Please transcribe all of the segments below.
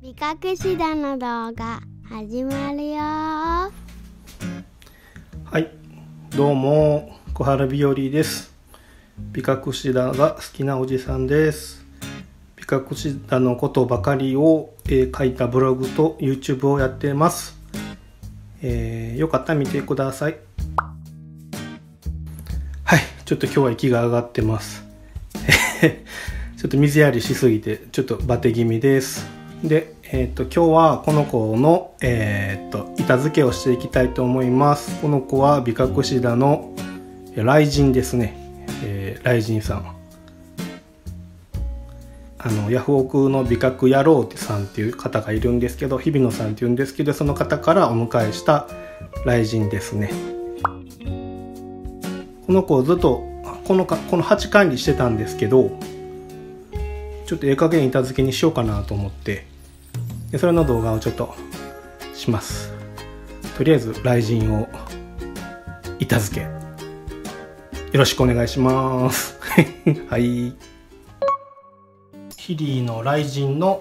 ビカクシダの動画始まるよ。はい、どうも小原日和です。ビカクシダが好きなおじさんです。ビカクシダのことばかりを、書いたブログと YouTube をやってます。よかったら見てください。はい、ちょっと今日は息が上がってますちょっと水やりしすぎてちょっとバテ気味です。で、今日はこの子の、板付けをしていきたいと思います。この子はビカクシダの雷神ですね。雷神さん、ヤフオクの美覚野郎さんっていう方がいるんですけど、日比野さんっていうんですけど、その方からお迎えした雷神ですね。この子をずっとこの鉢管理してたんですけど、ちょっと加減板付けにしようかなと思って、でそれの動画をちょっとします。とりあえず雷神を板付けよろしくお願いしますはい、ヒリの雷神の、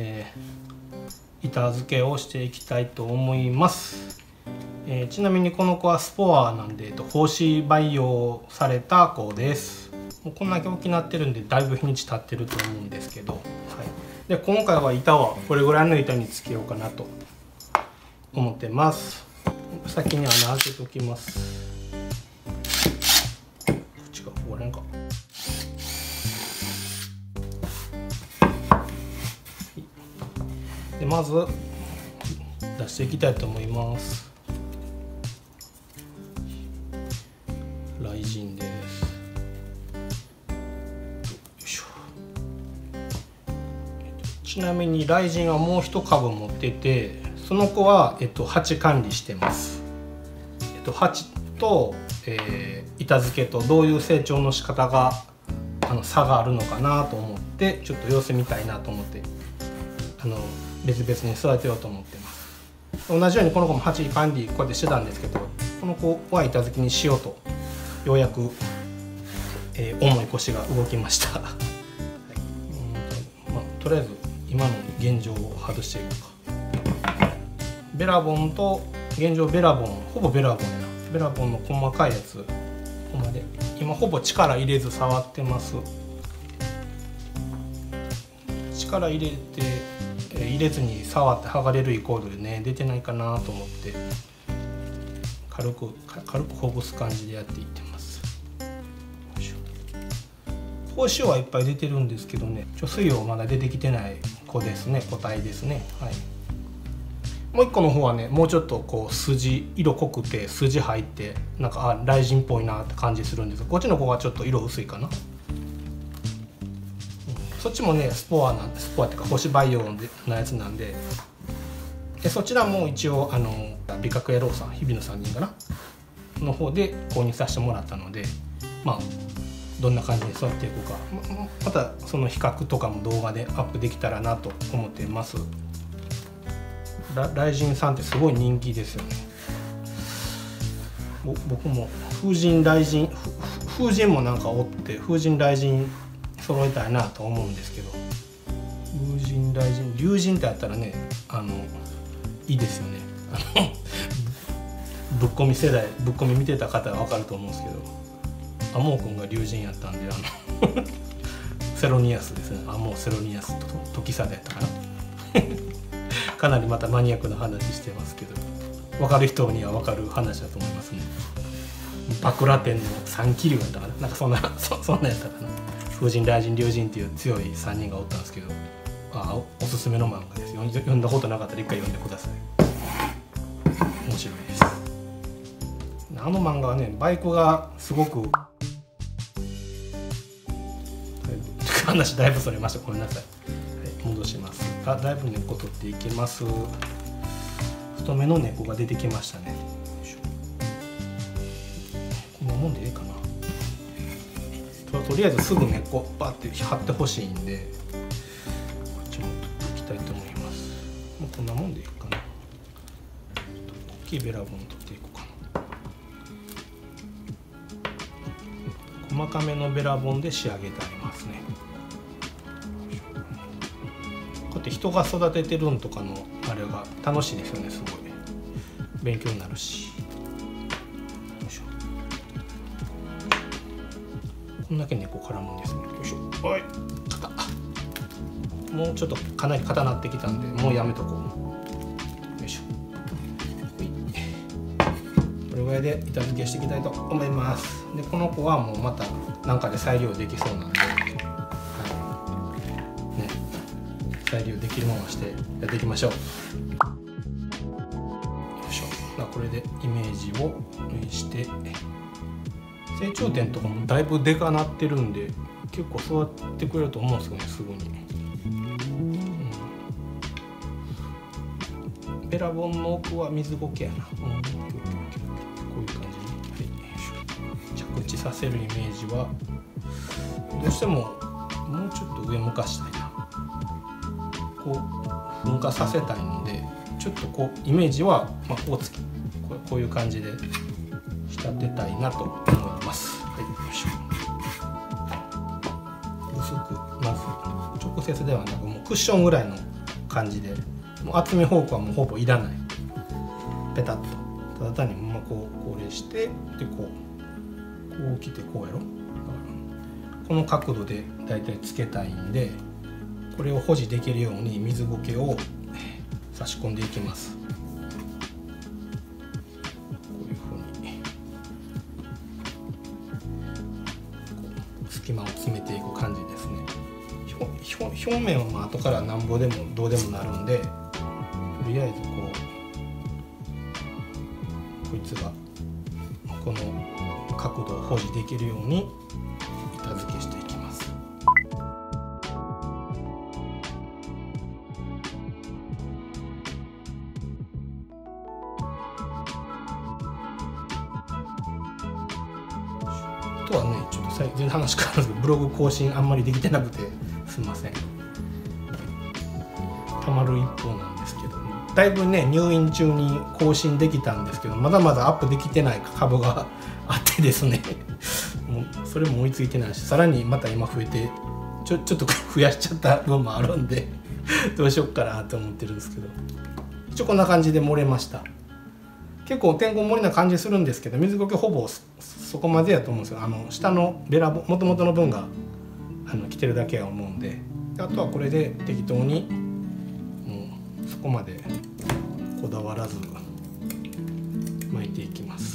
板付けをしていきたいと思います。ちなみにこの子はスポアなんで、胞子培養された子です。もうこんだけ大きくなってるんでだいぶ日にち経ってると思うんですけど、はい、で今回は板はこれぐらいの板につけようかなと思ってます。先に穴開けておきます。こっちがここら辺か。でまず出していきたいと思います。雷神です。ちなみに雷神はもう一株持ってて、その子は、鉢管理してます。鉢と、板付けとどういう成長の仕方が差があるのかなと思って、ちょっと様子見たいなと思って別々に育てようと思ってます。同じようにこの子も鉢管理こうやってしてたんですけど、この子は板付けにしようとようやく、重い腰が動きましたはい、とりあえず今の現状を外していこうか。ベラボンと現状ベラボン、ほぼベラボンやな。ベラボンの細かいやつ、ここまで今ほぼ力入れず触ってます。力入れて、入れずに触って剥がれるイコールでね、出てないかなと思って軽くほぐす感じでやっていってます。胞子はいっぱい出てるんですけどね、水葉まだ出てきてない子ですね、個体ですね。はい、もう一個の方はね、もうちょっとこう筋色濃くて筋入ってなんか雷神っぽいなって感じするんですが、こっちの子はちょっと色薄いかな。そっちもねスポアっていうか胞子培養のやつなんで、そちらも一応美覚野郎さん、日比野さんにかなの方で購入させてもらったので、まあどんな感じで育っていこうか、またその比較とかも動画でアップできたらなと思っています。雷神さんってすごい人気ですよね。僕も風神雷神、風神もなんかおって、風神雷神揃えたいなと思うんですけど、風神雷神龍神ってあったらね、いいですよねぶっこみ世代、ぶっこみ見てた方は分かると思うんですけど、アモー君が龍神やったんでセロニアスですね。アモーセロニアスと時貞やったかなかなりまたマニアックな話してますけど、分かる人には分かる話だと思いますね。バクラ天の三桐生やったかな、なんかそんなやったかな。風神雷神龍神っていう強い3人がおったんですけど、おすすめの漫画ですよ。読んだことなかったら一回読んでください。面白いです。漫画はね、バイクがすごく話だいぶそれました。ごめんなさい。はい、戻します。だいぶ根っこ取っていきます。太めの根っこが出てきましたね。こんなもんでいいかな。とりあえずすぐ根っこバッて張ってほしいんで、こっちも取っていきたいと思います。もうこんなもんでいいかな。大きいベラボン取っていこうかな。細かめのベラボンで仕上げてありますね。こうやって人が育ててるんとかのあれが楽しいですよね。すごい勉強になるし。こんだけ猫絡むんですね。よいしょ。おい、硬。もうちょっとかなり硬なってきたんで、もうやめとこう。よいしょ。これぐらいで板付けしていきたいと思います。でこの子はもうまた何かで再利用できそうなんで、はいね、再利用できるものをしてやっていきましょう。よいしょ。これでイメージをして成長点とかもだいぶでかなってるんで結構育ってくれると思うんですよね、すぐに。ベラボンの奥は水苔やな。こういう感じに、はい、着地させるイメージはどうしてももうちょっと上向かしたいな。こう噴火させたいのでちょっとこうイメージは、こういう感じで仕立てたいなと思います。はい、よいしょ。薄くまず直接ではなくもうクッションぐらいの感じで。もう厚めフォークはもうほぼいらない。ペタッとただ単にこれしてでこう来てこうやろ。この角度でだいたいつけたいんでこれを保持できるように水苔を差し込んでいきます。こういうふうに隙間を詰めていく感じですね。表面は後からなんぼでもどうでもなるんでとりあえずこいつがこの角度を保持できるように板付けしていきます。あとはねちょっと全然話変わるんですけどブログ更新あんまりできてなくてすみません。たまる一方なんですけど、だいぶね入院中に更新できたんですけどまだまだアップできてない株があってですねもうそれも追いついてないしさらにまた今増えてちょっと増やしちゃった分もあるんでどうしよっかなと思ってるんですけど一応こんな感じで盛れました。結構てんこ盛りな感じするんですけど水苔ほぼそこまでやと思うんですよ。下のベラボン元々の分が来てるだけや思うんであとはこれで適当にもうそこまでこだわらず巻いていきます。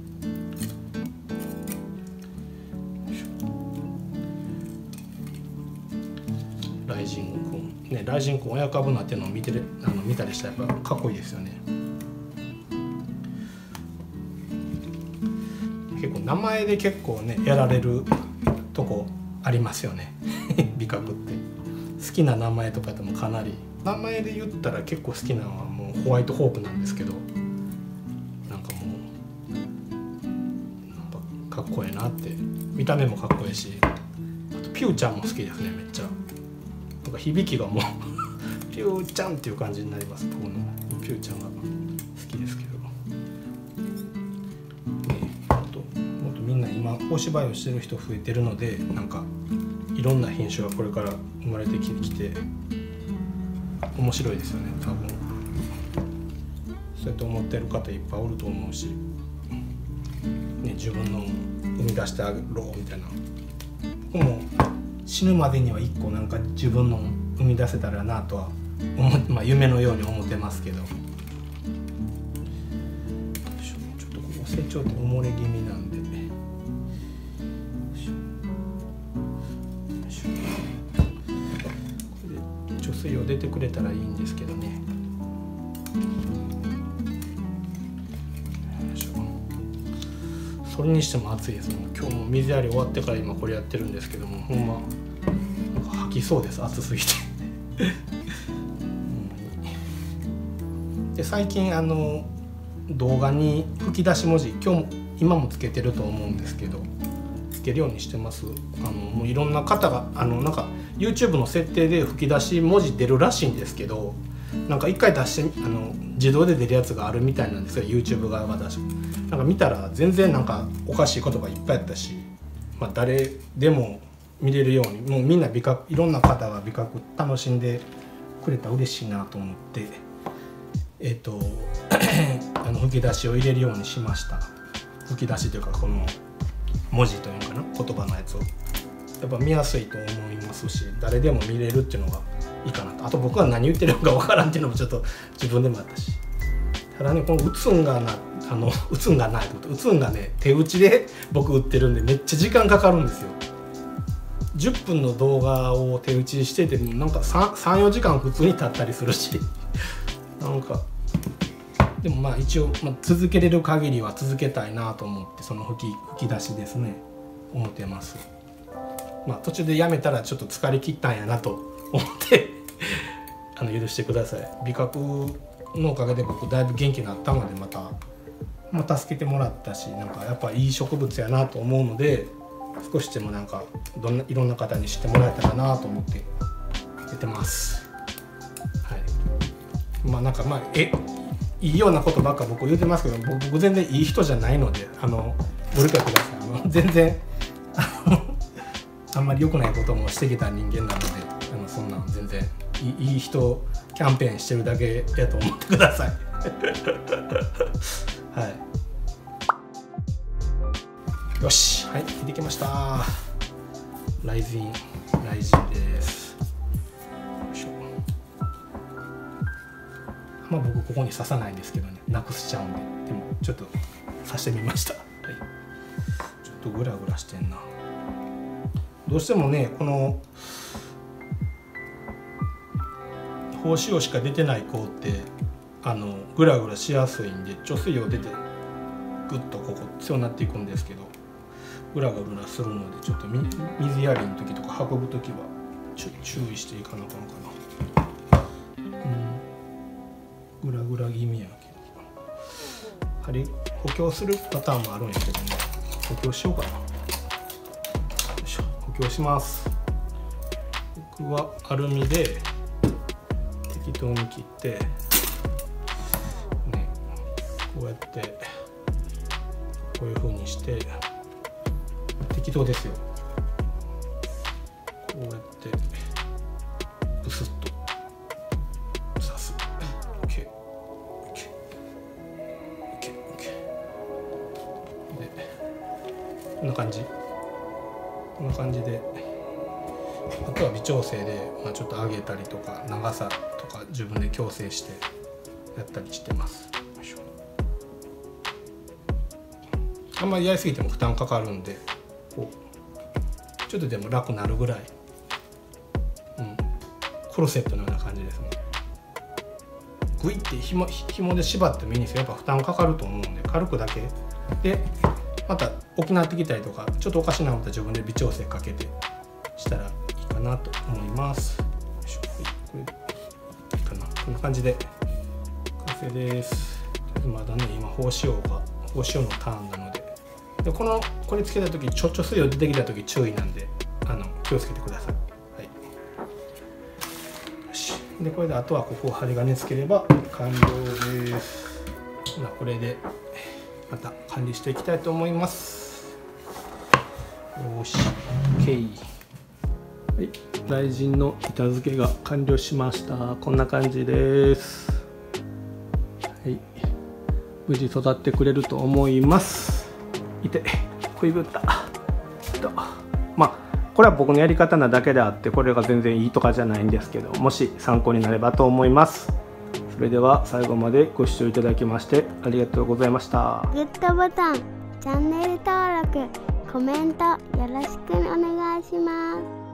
ライジングコーンね、ライジングコーン親株なっていうのを見たりしたらやっぱかっこいいですよね。結構名前で結構ねやられるとこありますよね美覚って好きな名前とかでもかなり名前で言ったら結構好きなのはもうホワイトホープなんですけどなんかもうなんかかっこいいなって見た目もかっこいいしあとピューちゃんも好きですね。めっちゃなんか響きがもうピューちゃんっていう感じになります。僕のピューちゃんが好きですけど、もっとみんな今お芝居をしてる人増えてるのでなんかいろんな品種がこれから生まれてきて面白いですよね。多分そうやって思ってる方いっぱいおると思うし、ね、自分の生み出してあげろみたいな僕も死ぬまでには一個なんか自分の生み出せたらなとは夢のように思ってますけどちょっとここ成長って埋もれ気味なんで貯水を出てくれたらいいんですけどね。それにしても暑いですもん。今日も水やり終わってから今これやってるんですけどもほんまなんか吐きそうです暑すぎてで最近動画に吹き出し文字今もつけてると思うんですけどつけるようにしてます。もういろんな方がなんか YouTube の設定で吹き出し文字出るらしいんですけどなんか一回出して自動で出るやつがあるみたいなんですよ YouTube 側が出してなんか見たら全然なんかおかしい言葉いっぱいあったし、誰でも見れるようにもうみんな美覚いろんな方が美覚楽しんでくれたら嬉しいなと思って、吹き出しを入れるようにしました。吹き出しというかこの文字というかな、言葉のやつをやっぱ見やすいと思いますし、誰でも見れるっていうのがいいかなと。あと僕は何言ってるのかわからんっていうのもちょっと自分でもあったし、ただね、この打つんがね手打ちで僕打ってるんでめっちゃ時間かかるんですよ。10分の動画を手打ちしててもなんか 3,4 時間普通に経ったりするしなんかでもまあ一応、続けれる限りは続けたいなと思って、その吹き出しですね思ってます。途中でやめたらちょっと疲れ切ったんやなと思って許してください。美覚のおかげで僕だいぶ元気になったので、また助けてもらったし、なんかやっぱいい植物やなと思うので、少しでもなんかいろんな方に知ってもらえたらなと思って出てます。はい。なんかいいようなことばっか僕言ってますけど、僕全然いい人じゃないのでご理解ください。全然あんまり良くないこともしてきた人間なので、そんなん全然いい人キャンペーンしてるだけやと思ってください。はい。よし、はい、聞いてきました。ライジンです。よいしょ。僕ここに刺さないんですけどね、なくしちゃうんで、でもちょっと刺してみました。はい。ちょっとグラグラしてんな。どうしてもね、この胞子葉しか出てない香ってグラグラしやすいんで、貯水葉出てグッとここ強くなっていくんですけど、グラグラするのでちょっと水やりの時とか運ぶ時は注意していかなあかんかな。グラグラ気味やけど、補強するパターンもあるんやけどね、補強しようかな。よいしょ、補強します。僕はアルミで適当に切ってね、こうやってこういう風にして適当ですよ。こうやってブスッと刺す。OK。でこんな感じで、あとは微調整で、ちょっと上げたりとか長さとか自分で矯正してやったりしてます。よいしょ。あんまりやりすぎても負担かかるんで、こうちょっとでも楽になるぐらい、コルセットのような感じですね。グイって紐で縛ってもいいんですよ。やっぱ負担かかると思うんで、軽くだけで、また大きなってきたりとかちょっとおかしなことは自分で微調整かけてしたらいいかなと思います。よいしょ。これいいかな。こんな感じで完成です。まだね、今胞子葉のターンなので、これつけた時ちょ水葉出てきた時注意なんで気をつけてください。はい。よし。でこれであとはここを針金つければ完了です。これでまた管理していきたいと思います。よし、OK。はい、雷神の板付けが完了しました。こんな感じです。はい、無事育ってくれると思います。いて、食いぶった。これは僕のやり方なだけであって、これが全然いいとかじゃないんですけど、もし参考になればと思います。それでは最後までご視聴いただきましてありがとうございました。 グッドボタン、チャンネル登録、コメントよろしくお願いします。